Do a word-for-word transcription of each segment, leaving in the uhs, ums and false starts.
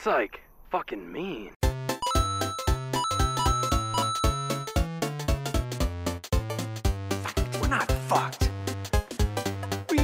That's like fucking mean. We're not fucked. We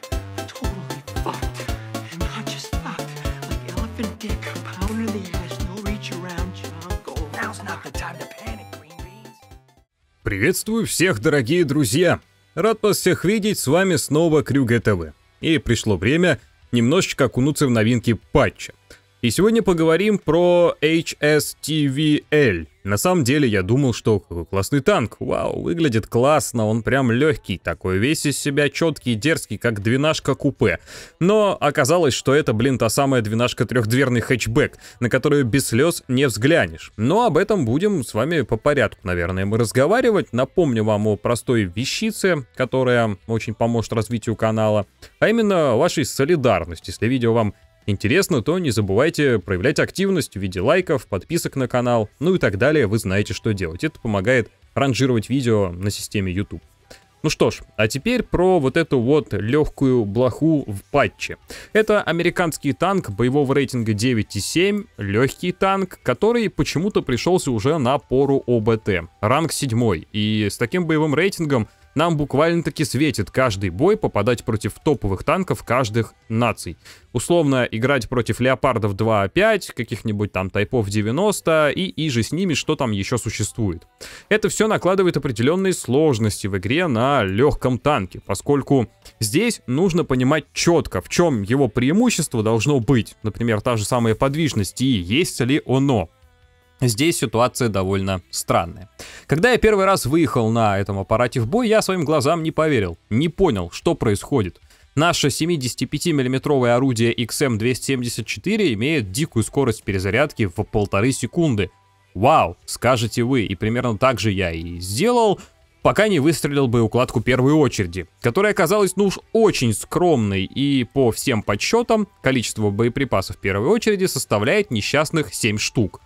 totally fucked. And not just fucked. Like elephant dick, pound in the ass, no reach around jungle. Now's not the time to panic, green beans. Приветствую всех, дорогие друзья! Рад вас всех видеть, с вами снова Крюга ТВ. И пришло время немножечко окунуться в новинки патча. И сегодня поговорим про эйч эс ти ви эл. На самом деле я думал, что какой классный танк. Вау, выглядит классно, он прям легкий такой, весь из себя четкий, дерзкий, как двенашка купе. Но оказалось, что это, блин, та самая двенашка трехдверный хэтчбэк, на которую без слез не взглянешь. Но об этом будем с вами по порядку, наверное, мы разговаривать. Напомню вам о простой вещице, которая очень поможет развитию канала, а именно вашей солидарности. Если видео вам интересно, то не забывайте проявлять активность в виде лайков, подписок на канал, ну и так далее, вы знаете, что делать. Это помогает ранжировать видео на системе YouTube. Ну что ж, а теперь про вот эту вот легкую блоху в патче. Это американский танк боевого рейтинга девять и семь, легкий танк, который почему-то пришелся уже на пору о бэ тэ, ранг седьмой, и с таким боевым рейтингом нам буквально-таки светит каждый бой попадать против топовых танков каждых наций. Условно играть против леопардов два а пять, каких-нибудь там тайпов девяносто и и же с ними, что там еще существует. Это все накладывает определенные сложности в игре на легком танке, поскольку здесь нужно понимать четко, в чем его преимущество должно быть. Например, та же самая подвижность и есть ли оно. Здесь ситуация довольно странная. Когда я первый раз выехал на этом аппарате в бой, я своим глазам не поверил, не понял, что происходит. Наше семидесятипятимиллиметровое орудие икс эм двести семьдесят четыре имеет дикую скорость перезарядки в полторы секунды. Вау, скажете вы, и примерно так же я и сделал, пока не выстрелил бы укладку первой очереди, которая оказалась, ну уж очень скромной, и по всем подсчетам количество боеприпасов первой очереди составляет несчастных семь штук.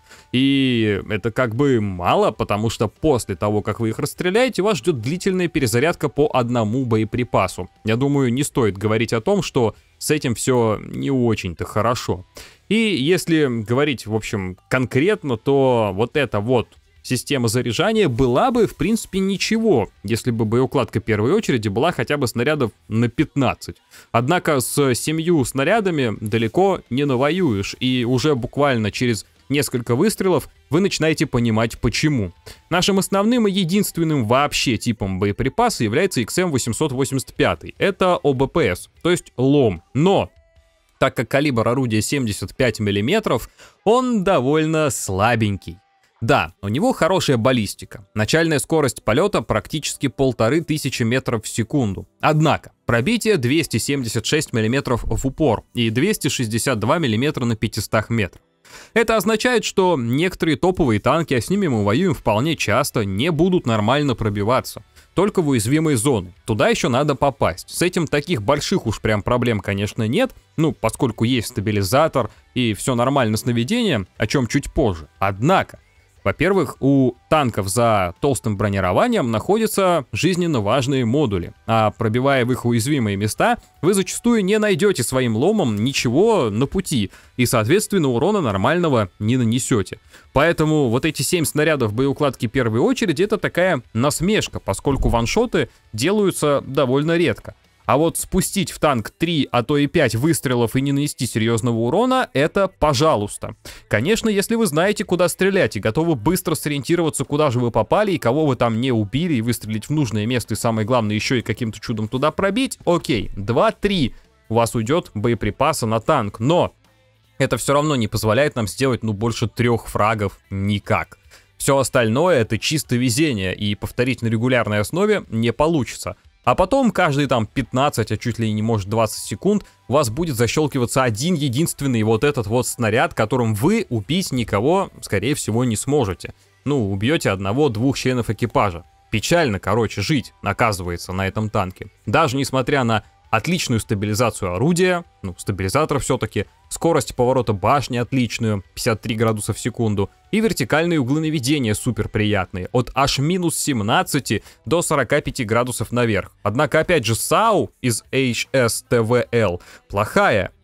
И это как бы мало, потому что после того, как вы их расстреляете, вас ждет длительная перезарядка по одному боеприпасу. Я думаю, не стоит говорить о том, что с этим все не очень-то хорошо. И если говорить, в общем, конкретно, то вот эта вот система заряжания была бы, в принципе, ничего, если бы боеукладка первой очереди была хотя бы снарядов на пятнадцать. Однако с семью снарядами далеко не навоюешь, и уже буквально через несколько выстрелов вы начинаете понимать почему. Нашим основным и единственным вообще типом боеприпаса является икс эм восемьсот восемьдесят пять. Это о бэ пэ эс, то есть лом. Но так как калибр орудия семьдесят пять миллиметров, он довольно слабенький. Да, у него хорошая баллистика. Начальная скорость полета практически полторы тысячи метров в секунду. Однако, пробитие двести семьдесят шесть миллиметров в упор и двести шестьдесят два миллиметра на пятистах метрах. Это означает, что некоторые топовые танки, а с ними мы воюем вполне часто, не будут нормально пробиваться. Только в уязвимые зоны. Туда еще надо попасть. С этим таких больших уж прям проблем, конечно, нет. Ну, поскольку есть стабилизатор и все нормально с наведением, о чем чуть позже. Однако, во-первых, у танков за толстым бронированием находятся жизненно важные модули, а пробивая в их уязвимые места, вы зачастую не найдете своим ломом ничего на пути, и, соответственно, урона нормального не нанесете. Поэтому вот эти семь снарядов боеукладки первой очереди — это такая насмешка, поскольку ваншоты делаются довольно редко. А вот спустить в танк три, а то и пять выстрелов и не нанести серьезного урона — это пожалуйста. Конечно, если вы знаете, куда стрелять и готовы быстро сориентироваться, куда же вы попали и кого вы там не убили, и выстрелить в нужное место, и самое главное, еще и каким-то чудом туда пробить, окей, два-три у вас уйдет боеприпаса на танк, но это все равно не позволяет нам сделать, ну, больше трех фрагов никак. Все остальное — это чисто везение, и повторить на регулярной основе не получится. А потом каждые там пятнадцать, а чуть ли не может двадцать секунд у вас будет защелкиваться один единственный вот этот вот снаряд, которым вы убить никого, скорее всего, не сможете. Ну, убьете одного-двух членов экипажа. Печально, короче, жить, оказывается, на этом танке. Даже несмотря на отличную стабилизацию орудия, ну, стабилизатор все-таки, скорость поворота башни отличную, пятьдесят три градуса в секунду, и вертикальные углы наведения супер приятные, от аж минус семнадцати до сорока пяти градусов наверх. Однако, опять же, САУ из эйч эс ти ви эл плохая,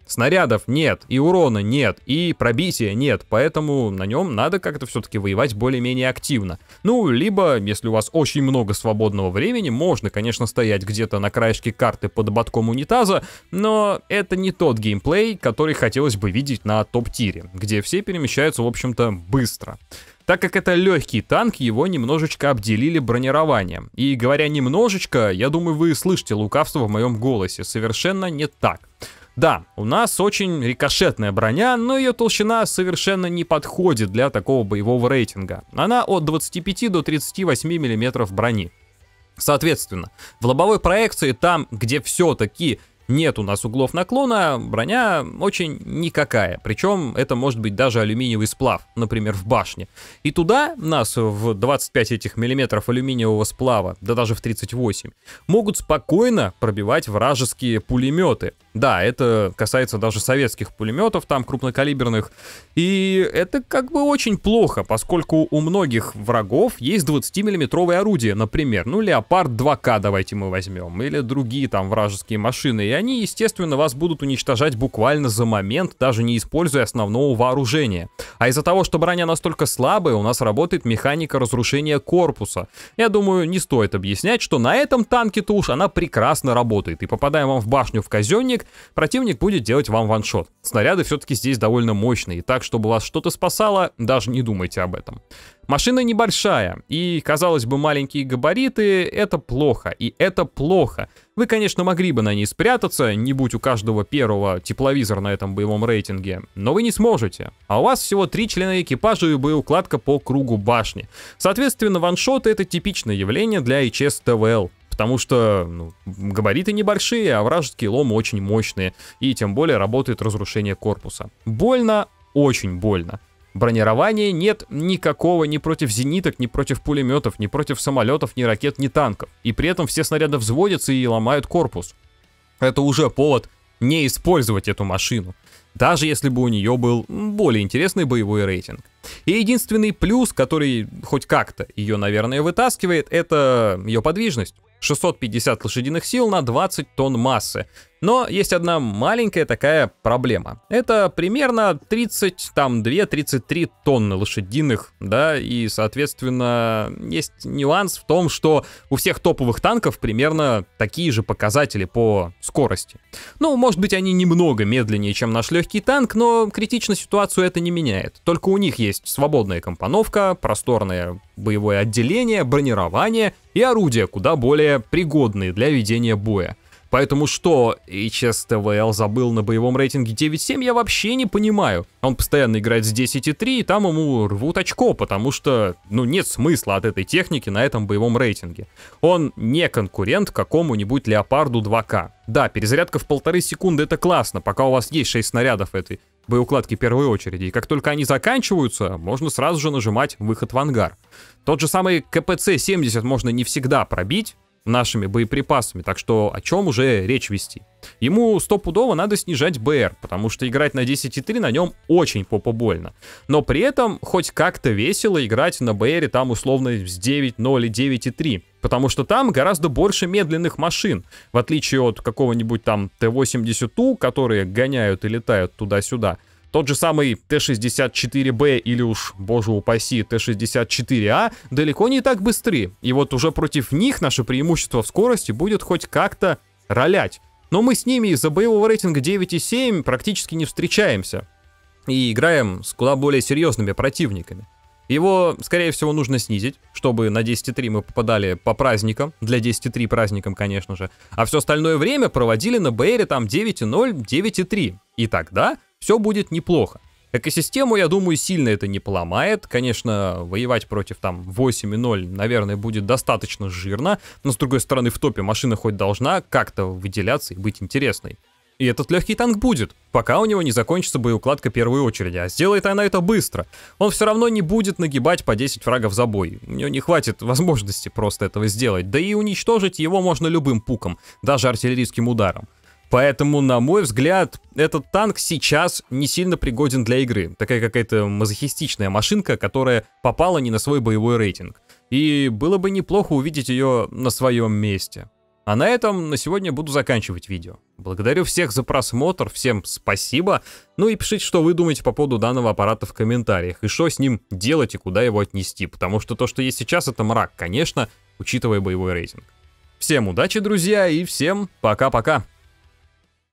Снарядов нет, и урона нет, и пробития нет, поэтому на нем надо как-то все-таки воевать более-менее активно. Ну, либо, если у вас очень много свободного времени, можно, конечно, стоять где-то на краешке карты под ободком унитаза, но это не тот геймплей, который хотелось бы видеть на топ-тире, где все перемещаются, в общем-то, быстро. Так как это легкий танк, его немножечко обделили бронированием. И говоря немножечко, я думаю, вы слышите лукавство в моем голосе. Совершенно не так. Да, у нас очень рикошетная броня, но ее толщина совершенно не подходит для такого боевого рейтинга. Она от двадцати пяти до тридцати восьми миллиметров брони. Соответственно, в лобовой проекции, там, где все-таки нет у нас углов наклона, броня очень никакая. Причем это может быть даже алюминиевый сплав, например, в башне. И туда нас в двадцать пять этих миллиметров алюминиевого сплава, да даже в тридцать восемь, могут спокойно пробивать вражеские пулеметы. Да, это касается даже советских пулеметов, там крупнокалиберных. И это как бы очень плохо, поскольку у многих врагов есть двадцатимиллиметровые орудия, например. Ну, Леопард два ка давайте мы возьмем, или другие там вражеские машины. И они, естественно, вас будут уничтожать буквально за момент, даже не используя основного вооружения. А из-за того, что броня настолько слабая, у нас работает механика разрушения корпуса. Я думаю, не стоит объяснять, что на этом танке-то уж она прекрасно работает. И попадая вам в башню в казенник, противник будет делать вам ваншот. Снаряды все-таки здесь довольно мощные, и так, чтобы вас что-то спасало, даже не думайте об этом. Машина небольшая, и, казалось бы, маленькие габариты — это плохо, и это плохо. Вы, конечно, могли бы на ней спрятаться, не будь у каждого первого тепловизор на этом боевом рейтинге, но вы не сможете. А у вас всего три члена экипажа и боеукладка по кругу башни. Соответственно, ваншоты — это типичное явление для эйч эс тэ вэ эл. Потому что ну, габариты небольшие, а вражеские ломы очень мощные. И тем более работает разрушение корпуса. Больно, очень больно. Бронирования нет никакого ни против зениток, ни против пулеметов, ни против самолетов, ни ракет, ни танков. И при этом все снаряды взводятся и ломают корпус. Это уже повод не использовать эту машину. Даже если бы у нее был более интересный боевой рейтинг. И единственный плюс, который хоть как-то ее, наверное, вытаскивает, это ее подвижность. шестьсот пятьдесят лошадиных сил на двадцать тонн массы. Но есть одна маленькая такая проблема. Это примерно тридцать два — тридцать три тонны лошадиных, да, и, соответственно, есть нюанс в том, что у всех топовых танков примерно такие же показатели по скорости. Ну, может быть, они немного медленнее, чем наш легкий танк, но критично ситуацию это не меняет. Только у них есть свободная компоновка, просторное боевое отделение, бронирование и орудия, куда более пригодные для ведения боя. Поэтому что эйч эс тэ вэ эл забыл на боевом рейтинге девять семь, я вообще не понимаю. Он постоянно играет с десять три, и там ему рвут очко, потому что, ну, нет смысла от этой техники на этом боевом рейтинге. Он не конкурент какому-нибудь Леопарду два ка. Да, перезарядка в полторы секунды — это классно, пока у вас есть шесть снарядов этой боеукладки первой очереди. И как только они заканчиваются, можно сразу же нажимать выход в ангар. Тот же самый ка пэ цэ семьдесят можно не всегда пробить нашими боеприпасами, так что о чем уже речь вести. Ему стопудово надо снижать бэ эр, потому что играть на десять три на нем очень попобольно. Но при этом хоть как-то весело играть на бэ эр там условно с девять ноль и девять три, потому что там гораздо больше медленных машин, в отличие от какого-нибудь там тэ восемьдесят у, которые гоняют и летают туда-сюда. Тот же самый тэ шестьдесят четыре бэ или уж, боже упаси, тэ шестьдесят четыре а далеко не так быстры. И вот уже против них наше преимущество в скорости будет хоть как-то ролять. Но мы с ними из-за боевого рейтинга девять семь практически не встречаемся. И играем с куда более серьезными противниками. Его, скорее всего, нужно снизить, чтобы на десять три мы попадали по праздникам, для десять три праздникам, конечно же, а все остальное время проводили на бэ эр там девять ноль, девять три. И тогда все будет неплохо. Экосистему, я думаю, сильно это не поломает. Конечно, воевать против там восемь ноль, наверное, будет достаточно жирно, но с другой стороны, в топе машина хоть должна как-то выделяться и быть интересной. И этот легкий танк будет, пока у него не закончится боеукладка первой очереди, а сделает она это быстро. Он все равно не будет нагибать по десять фрагов за бой, у него не хватит возможности просто этого сделать, да и уничтожить его можно любым пуком, даже артиллерийским ударом. Поэтому, на мой взгляд, этот танк сейчас не сильно пригоден для игры. Такая какая-то мазохистичная машинка, которая попала не на свой боевой рейтинг. И было бы неплохо увидеть ее на своем месте. А на этом на сегодня буду заканчивать видео. Благодарю всех за просмотр, всем спасибо. Ну и пишите, что вы думаете по поводу данного аппарата в комментариях, и что с ним делать и куда его отнести, потому что то, что есть сейчас, это мрак, конечно, учитывая боевой рейтинг. Всем удачи, друзья, и всем пока-пока.